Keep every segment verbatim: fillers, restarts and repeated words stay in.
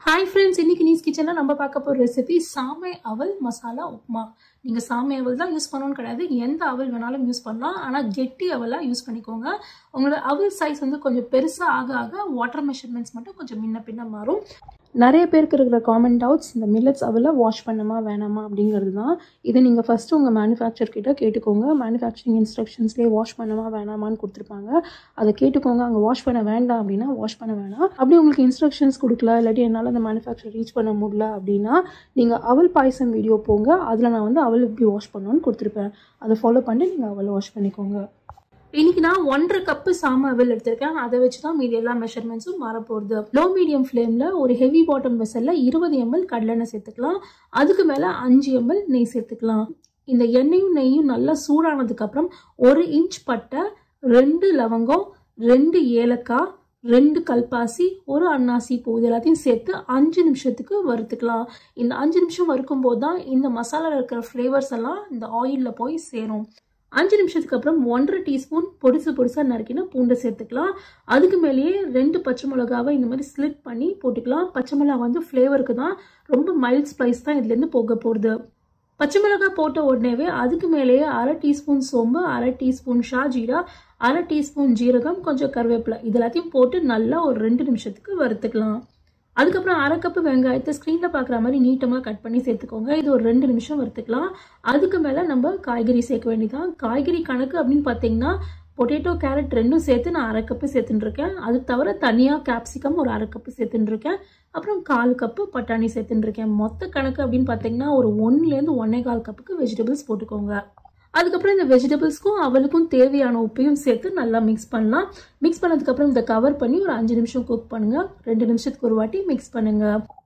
Hi friends, இன்னைக்கு knees கிச்சன்ல நம்ம பார்க்க போற ரெசிபி சாமை அவல் மசாலா உப்மா. நீங்க சாமை அவல் தான் யூஸ் பண்ணனும் கிடையாது, எந்த அவல் வேணாலும் யூஸ் பண்ணலாம். ஆனா கெட்டி அவலா யூஸ் பண்ணிக்கோங்க. உங்களோட அவல் சைஸ் வந்து கொஞ்சம் பெருசா ஆக ஆக வாட்டர் மெஷர்மெண்ட்ஸ் மட்டும் கொஞ்சம் முன்ன பின்ன மாறும். நிறைய பேருக்கு இருக்கிற காமன் டவுட்ஸ் இந்த மில்லட்ஸ் அவலை வாஷ் பண்ணணுமா வேணாமா அப்படிங்கிறது தான். இதை நீங்கள் ஃபஸ்ட்டு உங்கள் மேனுஃபேக்சர் கிட்ட கேட்டுக்கோங்க. மேனுஃபேக்சரிங் இன்ஸ்ட்ரக்ஷன்ஸ்லேயே வாஷ் பண்ணணுமா வேணாமான்னு கொடுத்துருப்பாங்க. அதை கேட்டுக்கோங்க. அங்கே வாஷ் பண்ண வேண்டாம் அப்படின்னா வாஷ் பண்ண வேணாம். அப்படி உங்களுக்கு இன்ஸ்ட்ரக்ஷன்ஸ் கொடுக்கல, இல்லாட்டி என்னால் அந்த மேனுஃபேக்சர் ரீச் பண்ண முடியல அப்படின்னா நீங்கள் அவல் பாயசம் வீடியோ போங்க. அதில் நான் வந்து அவல் எப்படி வாஷ் பண்ணணும்னு கொடுத்துருப்பேன். அதை ஃபாலோ பண்ணிட்டு நீங்கள் அவல் வாஷ் பண்ணிக்கோங்க. இன்னைக்கு நான் ஒன்றரை கப்பு சாமை அவல் எடுத்திருக்கேன். அதை வச்சு தான் மீதி எல்லா மெஷர்மெண்ட்ஸும் மாற போகுது. லோ மீடியம் ஃப்ளேம்ல ஒரு ஹெவி பாட்டம் வெசல்ல இருபது எம்எல் கடலெண்ணெய் சேர்த்துக்கலாம். அதுக்கு மேல அஞ்சு எம்எல் நெய் சேர்த்துக்கலாம். இந்த எண்ணெயும் நெய்யும் நல்லா சூடானதுக்கு அப்புறம் ஒரு இன்ச் பட்டை, ரெண்டு லவங்கம், ரெண்டு ஏலக்காய், ரெண்டு கல்பாசி, ஒரு அன்னாசி பூ எல்லாத்தையும் சேர்த்து அஞ்சு நிமிஷத்துக்கு வறுத்துக்கலாம். இந்த அஞ்சு நிமிஷம் வறுக்கும் போது தான் இந்த மசாலாவில் இருக்கிற ஃப்ளேவர்ஸ் எல்லாம் இந்த ஆயில்ல போய் சேரும். அஞ்சு நிமிஷத்துக்கு அப்புறம் ஒன்றரை டீஸ்பூன் பொடிசு பொடிசா நறுக்கினா பூண்டை சேர்த்துக்கலாம். அதுக்கு மேலேயே ரெண்டு பச்சை மிளகாவை இந்த மாதிரி ஸ்லிட் பண்ணி போட்டுக்கலாம். பச்சை மிளகா வந்து ஃப்ளேவருக்கு தான், ரொம்ப மைல்ட் ஸ்பைஸ் தான் இதுலேருந்து போக போகுது. பச்சை மிளகாய் போட்ட உடனேவே அதுக்கு மேலேயே அரை டீஸ்பூன் சோம்பு, அரை டீஸ்பூன் ஷாஜீரா, அரை டீஸ்பூன் ஜீரகம், கொஞ்சம் கருவேப்பிலை இது எல்லாத்தையும் போட்டு நல்லா ஒரு ரெண்டு நிமிஷத்துக்கு வறுத்துக்கலாம். அதுக்கப்புறம் அரை கப்பு வெங்காயத்தை ஸ்க்ரீனில் பார்க்குற மாதிரி நீட்டமாக கட் பண்ணி சேர்த்துக்கோங்க. இது ஒரு ரெண்டு நிமிஷம் வறுத்துக்கலாம். அதுக்கு மேலே நம்ம காய்கறி சேர்க்க வேண்டியதான். காய்கறி கணக்கு அப்படின்னு பார்த்தீங்கன்னா பொட்டேட்டோ, கேரட் ரெண்டும் சேர்த்து நான் அரை கப்பு சேர்த்துட்டுருக்கேன். அது தவிர தனியாக கேப்சிகம் ஒரு அரை கப்பு சேர்த்துட்டுருக்கேன். அப்புறம் கால் கப்பு பட்டாணி சேர்த்துட்டுருக்கேன். மொத்த கணக்கு அப்படின்னு பார்த்தீங்கன்னா ஒரு ஒன்றுலேருந்து ஒன்னே கால் கப்புக்கு வெஜிடபிள்ஸ் போட்டுக்கோங்க. அதுக்கப்புறம் இந்த வெஜிடபிள்ஸ்க்கும் அவளுக்கும் தேவையான உப்பையும் சேர்த்து நல்லா மிக்ஸ் பண்ணலாம். மிக்ஸ் பண்ணதுக்கப்புறம் இதை கவர் பண்ணி ஒரு அஞ்சு நிமிஷம் குக் பண்ணுங்க. ரெண்டு நிமிஷத்துக்கு ஒரு வாட்டி மிக்ஸ் பண்ணுங்க.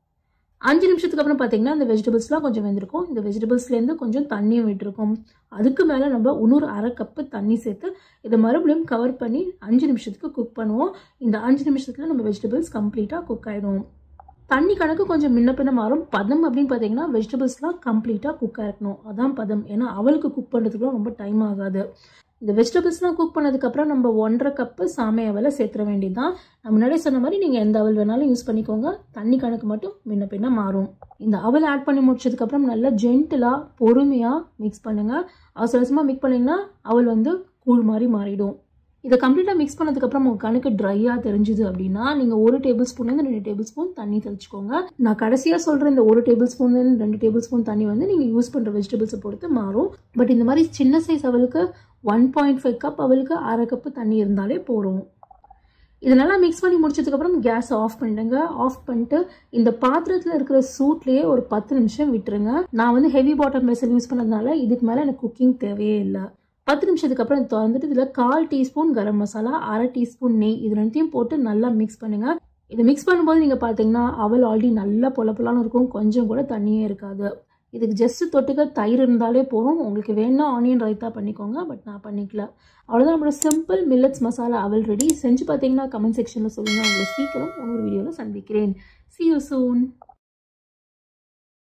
அஞ்சு நிமிஷத்துக்கு அப்புறம் பார்த்தீங்கன்னா இந்த வெஜிடபிள்ஸ்லாம் கொஞ்சம் வெந்திருக்கும். இந்த வெஜிடபிள்ஸ்லேருந்து கொஞ்சம் தண்ணியும் விட்டுருக்கும். அதுக்கு மேலே நம்ம இன்னொரு அரை கப்பு தண்ணி சேர்த்து இதை மறுபடியும் கவர் பண்ணி அஞ்சு நிமிஷத்துக்கு குக் பண்ணுவோம். இந்த அஞ்சு நிமிஷத்துல நம்ம வெஜிடபிள்ஸ் கம்ப்ளீட்டாக குக் ஆகிடும். தண்ணி கணக்கு கொஞ்சம் முன்ன பின்ன மாறும். பதம் அப்படின்னு பார்த்தீங்கன்னா வெஜிடபிள்ஸ்லாம் கம்ப்ளீட்டாக குக் ஆகிருக்கணும், அதான் பதம். ஏன்னா அவளுக்கு குக் பண்ணுறதுக்குலாம் ரொம்ப டைம் ஆகாது. இந்த வெஜிடபிள்ஸ்லாம் குக் பண்ணதுக்கப்புறம் நம்ம ஒன்றரை கப்பு சாமை அவலை சேர்த்துற வேண்டியதுதான். நான் முன்னாடியே சொன்ன மாதிரி நீங்கள் எந்த அவல் வேணாலும் யூஸ் பண்ணிக்கோங்க. தண்ணி கணக்கு மட்டும் முன்ன பின்ன மாறும். இந்த அவல் ஆட் பண்ணி முடிச்சதுக்கப்புறம் நல்லா ஜென்டிலாக பொறுமையாக மிக்ஸ் பண்ணுங்கள். அவசர அவசரமாக மிக்ஸ் பண்ணிங்கன்னா அவல் வந்து கூழ் மாதிரி மாறிடும். இதை கம்ப்ளீட்டாக மிக்ஸ் பண்ணதுக்கப்புறம் உங்கள் கணக்கு ட்ரையாக தெரிஞ்சுது அப்படின்னா நீங்கள் ஒரு டேபிள் ஸ்பூன்லேருந்து ரெண்டு டேபிள் ஸ்பூன் தண்ணி தெளிச்சுக்கோங்க. நான் கடைசியாக சொல்கிற இந்த ஒரு டேபிள் ஸ்பூன்லேருந்து ரெண்டு டேபிள் ஸ்பூன் தண்ணி வந்து நீங்கள் யூஸ் பண்ணுற வெஜிடபிள்ஸை பொறுத்து மாறும். பட் இந்த மாதிரி சின்ன சைஸ் அவளுக்கு ஒன் பாயிண்ட் ஃபைவ் கப் அவளுக்கு அரை கப்பு தண்ணி இருந்தாலே போகிறோம். இதெல்லாம் மிக்ஸ் பண்ணி முடிச்சதுக்கப்புறம் கேஸை ஆஃப் பண்ணிடுங்க. ஆஃப் பண்ணிட்டு இந்த பாத்திரத்தில் இருக்கிற சூட்லேயே ஒரு பத்து நிமிஷம் விட்டுருங்க. நான் வந்து ஹெவி பாட்டம் வெசல் யூஸ் பண்ணதுனால இதுக்கு மேலே எனக்கு குக்கிங் தேவையே இல்லை. பத்து நிமிஷத்துக்கு அப்புறம் திறந்துட்டு இதில் கால் டீஸ்பூன் கரம் மசாலா, அரை டீஸ்பூன் நெய் இது ரெண்டையும் போட்டு நல்லா மிக்ஸ் பண்ணுங்க. இதை மிக்ஸ் பண்ணும்போது நீங்கள் பார்த்தீங்கன்னா அவல் ஆல்ரெடி நல்லா பொல பொலான்னு இருக்கும், கொஞ்சம் கூட தண்ணியே இருக்காது. இதுக்கு ஜஸ்ட் தொட்டுக்க தயிர் இருந்தாலே போதும். உங்களுக்கு வேணா ஆனியன் ரைத்தா பண்ணிக்கோங்க, பட் நான் பண்ணிக்கல. அவ்வளோதான், நம்மளோட சிம்பிள் மில்லட்ஸ் மசாலா அவல் ரெடி. செஞ்சு பார்த்தீங்கன்னா கமெண்ட் செக்ஷனில் சொல்லுங்கள். உங்களை சீக்கிரம் இன்னொரு வீடியோவில் சந்திக்கிறேன். See you soon.